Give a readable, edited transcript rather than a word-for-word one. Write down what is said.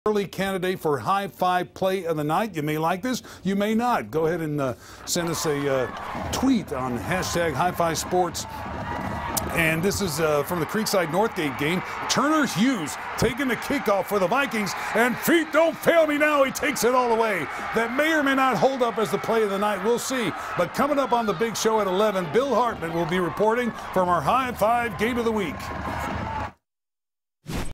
Early candidate for High Five Play of the Night. You may like this, you may not. Go ahead and send us a tweet on hashtag High Five Sports. And this is from the Creekside Northgate game. Turner Hughes taking the kickoff for the Vikings, and feet don't fail me now. He takes it all away. That may or may not hold up as the play of the night. We'll see. But coming up on the big show at 11, Bill Hartman will be reporting from our High Five Game of the Week.